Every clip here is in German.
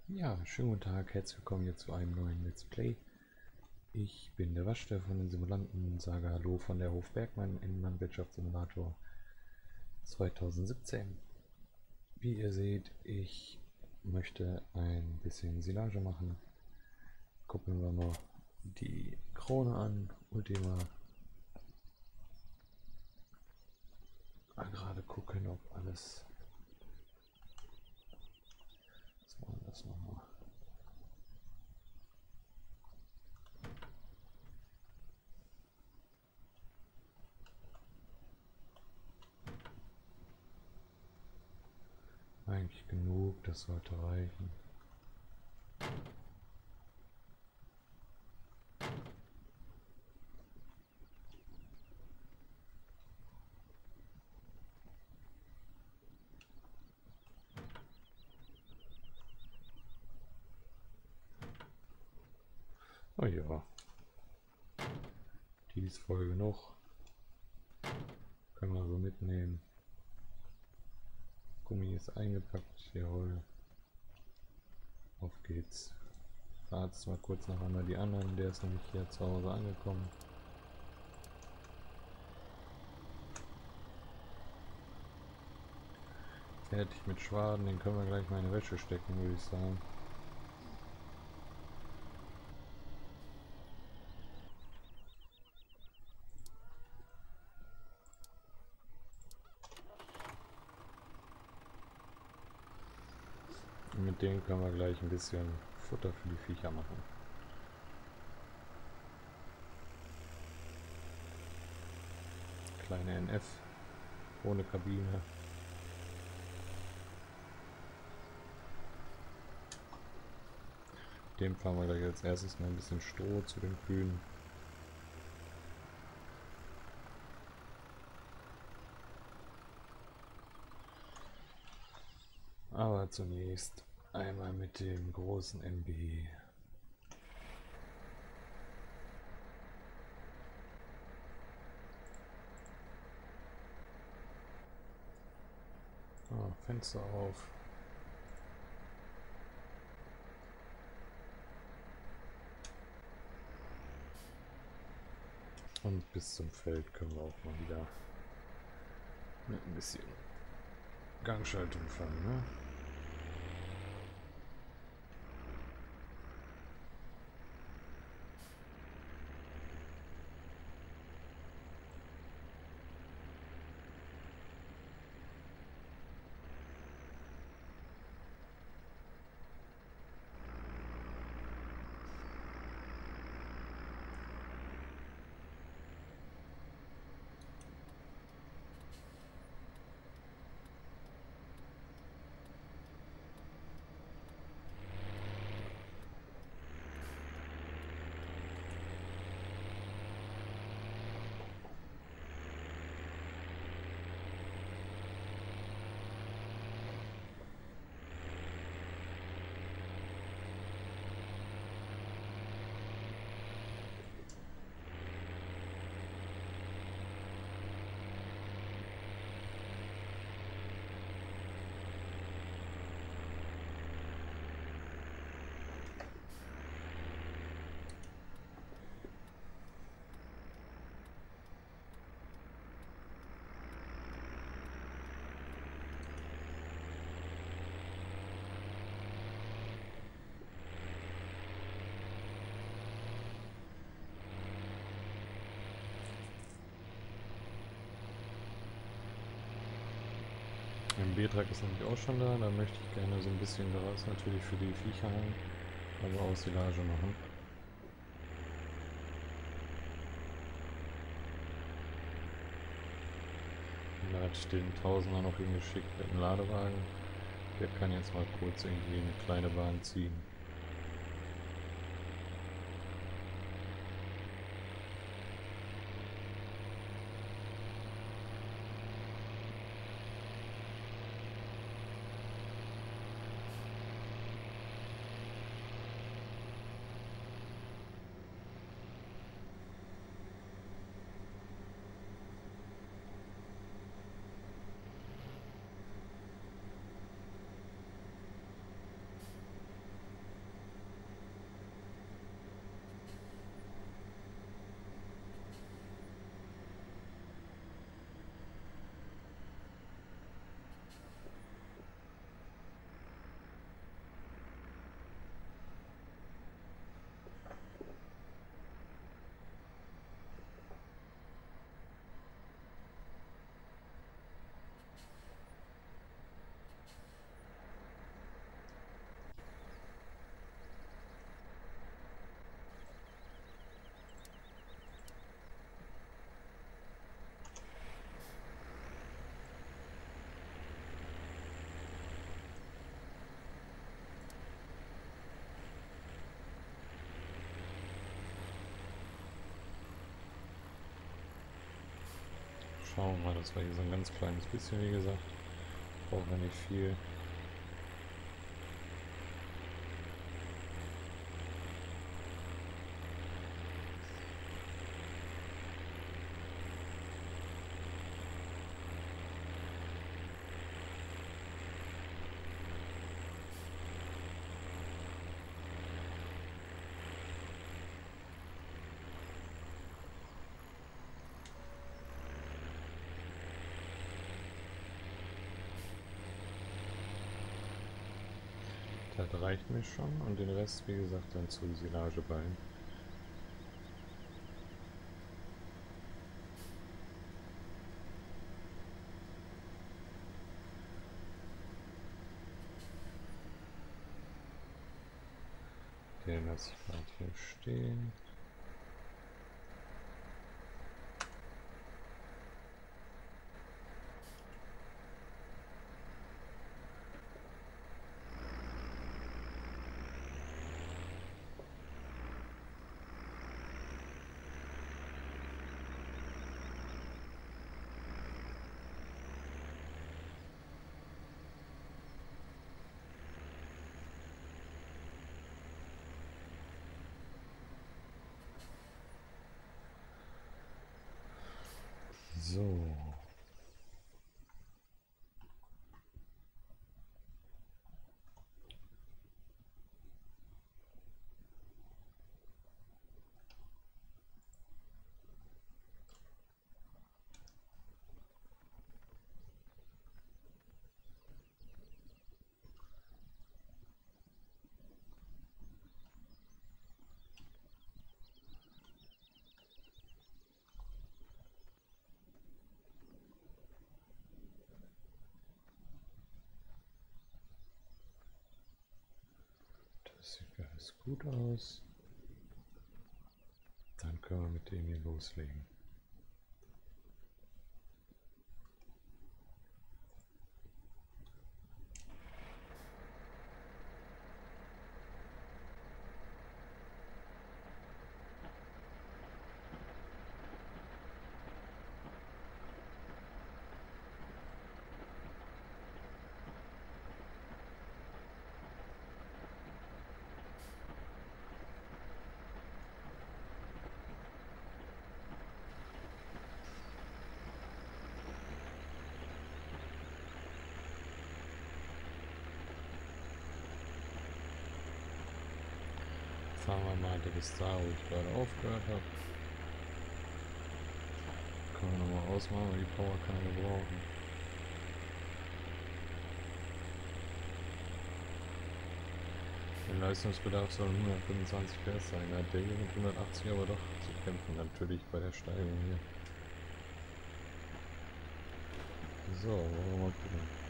Ja, schönen guten Tag, herzlich willkommen hier zu einem neuen Let's Play. Ich bin der Waschter von den Simulanten und sage Hallo von der Hof Bergmann im Landwirtschaftssimulator 2017. Wie ihr seht, ich möchte ein bisschen Silage machen. Gucken wir noch die Krone an, Ultima. Mal gerade gucken, ob alles... Was war das nochmal? Eigentlich genug, das sollte reichen. Oh ja, die ist voll genug. Können wir so mitnehmen. Gummi ist eingepackt, jawohl. Auf geht's. Fahr jetzt mal kurz noch einmal die anderen, der ist nämlich hier zu Hause angekommen. Fertig mit Schwaden, den können wir gleich mal in die Wäsche stecken, würde ich sagen. Und mit denen können wir gleich ein bisschen Futter für die Viecher machen. Kleine NF, ohne Kabine. Dem fahren wir gleich als erstes mal ein bisschen Stroh zu den Kühen. Aber zunächst einmal mit dem großen MB. Fenster auf. Und bis zum Feld können wir auch mal wieder mit ein bisschen Gangschaltung fahren, ne? Ein B-Trag ist nämlich auch schon da, da möchte ich gerne so ein bisschen Gras natürlich für die Viecher haben, aber auch Silage machen. Da hat den Tausender noch hingeschickt mit dem Ladewagen. Der kann jetzt mal kurz irgendwie eine kleine Bahn ziehen. Schauen wir mal, das war hier so ein ganz kleines bisschen, wie gesagt. Brauchen wir nicht viel. Das reicht mir schon und den Rest, wie gesagt, dann zu Silageballen. Den lasse ich gerade hier stehen. So. Das sieht alles gut aus. Dann können wir mit dem hier loslegen. Fahren wir mal bis da, wo ich gerade aufgehört habe. Können wir nochmal ausmachen, weil die Power kann wir brauchen. Der Leistungsbedarf soll 125 PS sein. Da hat der hier mit 180 aber doch zu kämpfen, natürlich bei der Steigung hier. So, wollen wir mal gucken.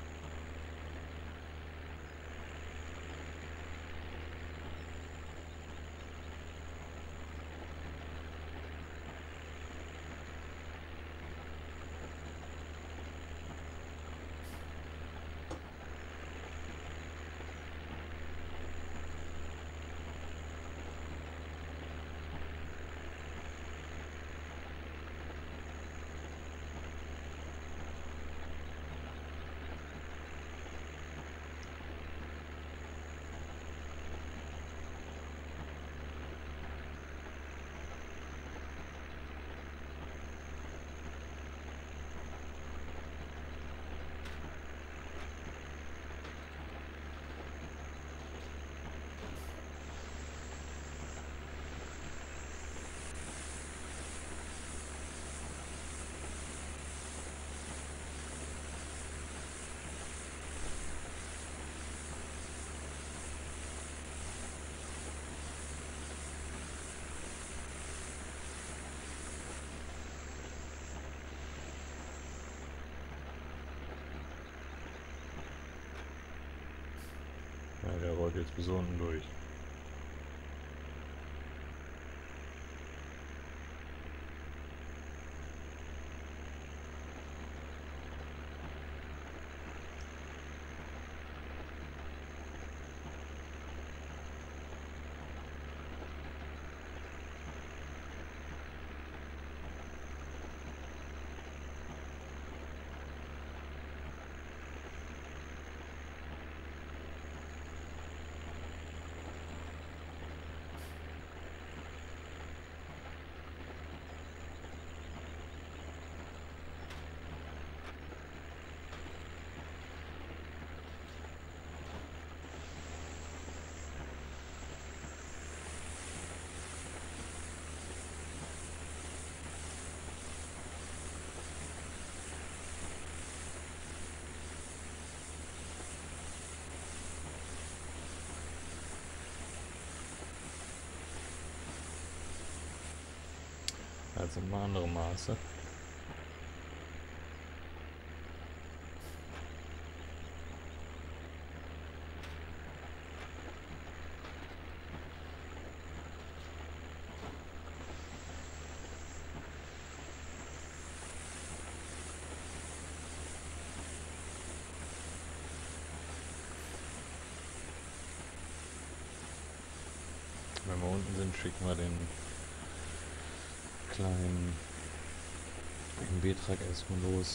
Ja, der rollt jetzt bis unten durch. das sind mal andere Maße. Wenn wir unten sind, schicken wir den kleinen MB-Truck erstmal los.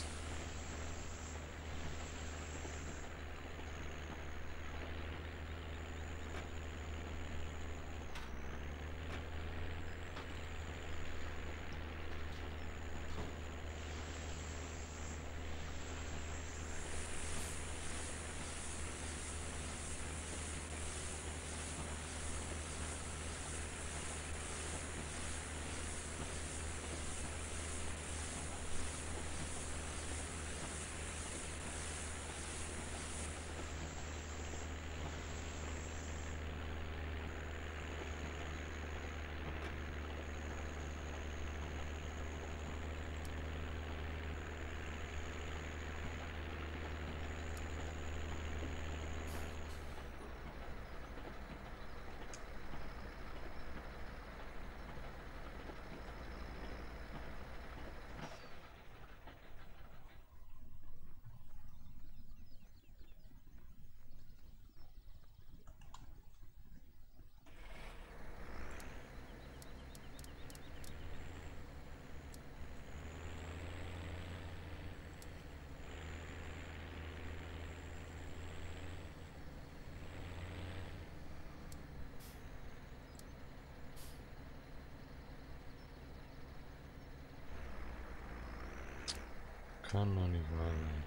Kann doch nicht wahr sein.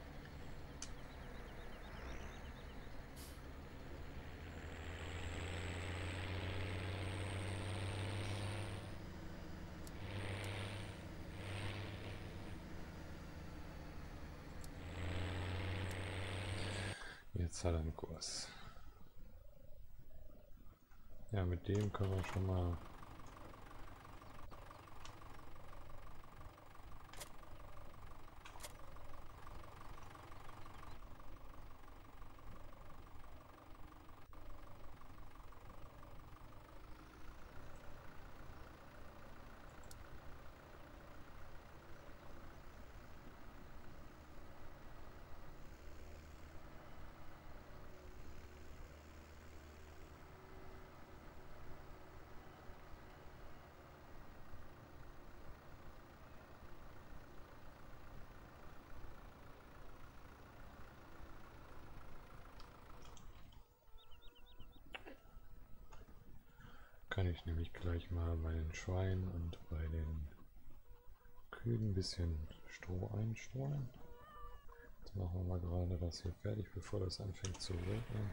Jetzt hat er einen Kurs. Ja, mit dem können wir schon mal kann ich nämlich gleich mal bei den Schweinen und bei den Kühen ein bisschen Stroh einstreuen. Jetzt machen wir mal gerade das hier fertig, bevor das anfängt zu regnen.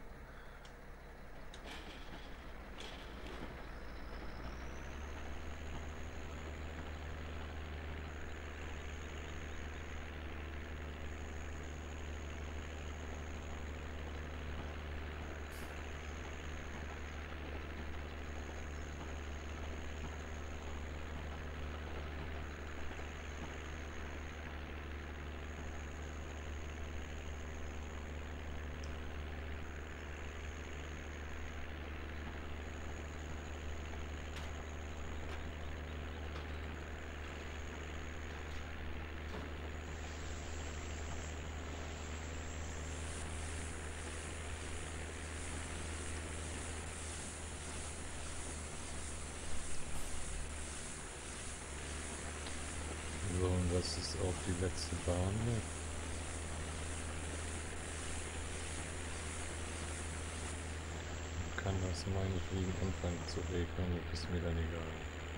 So, und das ist auch die letzte Bahn hier. Kann das meinetwegen anfangen zu regnen, ist mir dann egal.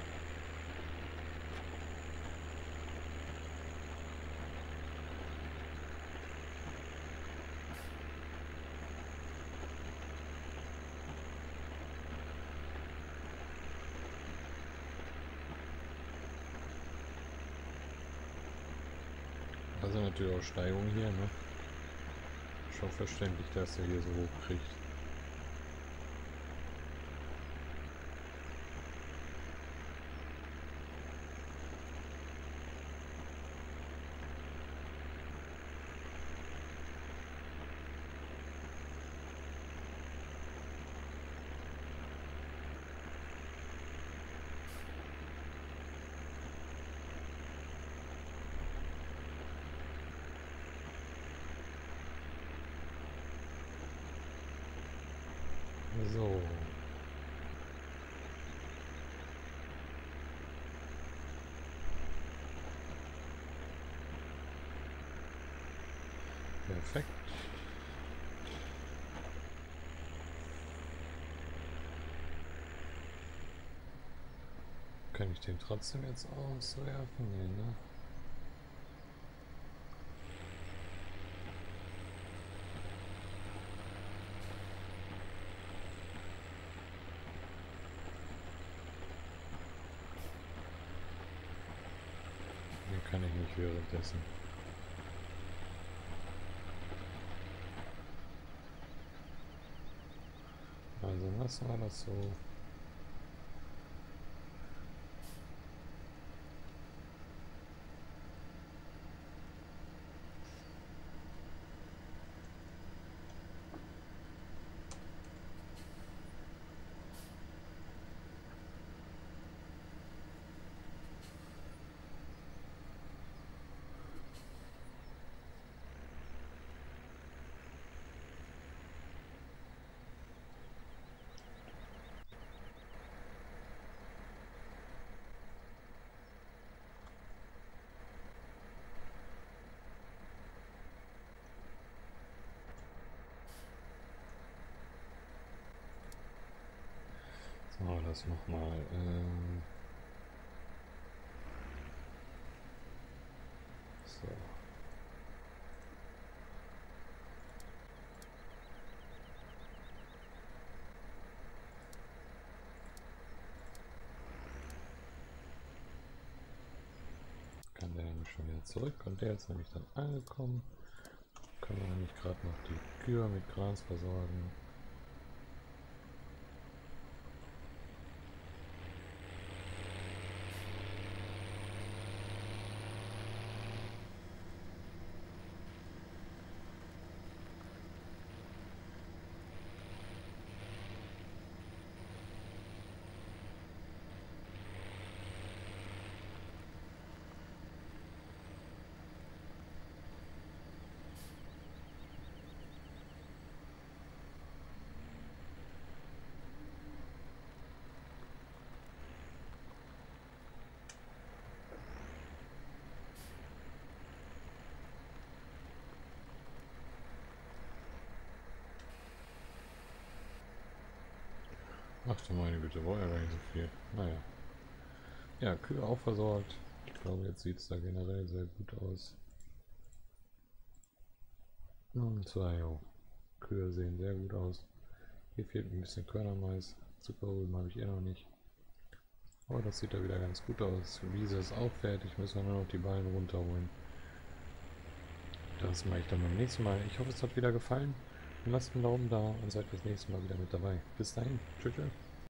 Also natürlich auch Steigung hier, ne? Schon verständlich, dass er hier so hoch kriegt. So. Perfekt. Kann ich den trotzdem jetzt auswerfen? Nee, ne? Den kann ich nicht währenddessen. Also lassen wir das so. So, das nochmal. So. Kann der nämlich schon wieder zurück und der ist nämlich dann angekommen. Können wir nämlich gerade noch die Kühe mit Gras versorgen. Ach du meine Güte, war ja gar nicht so viel. Naja. Ja, Kühe auch versorgt. Ich glaube, jetzt sieht es da generell sehr gut aus. Und zwar, ja, Kühe sehen sehr gut aus. Hier fehlt ein bisschen Körnermais. Zuckerrüben habe ich eh noch nicht. Aber das sieht da wieder ganz gut aus. Die Wiese ist auch fertig, müssen wir nur noch die Ballen runterholen. Das mache ich dann beim nächsten Mal. Ich hoffe, es hat wieder gefallen. Lasst einen Daumen da und seid das nächste Mal wieder mit dabei. Bis dahin. Tschüss. Tschüss.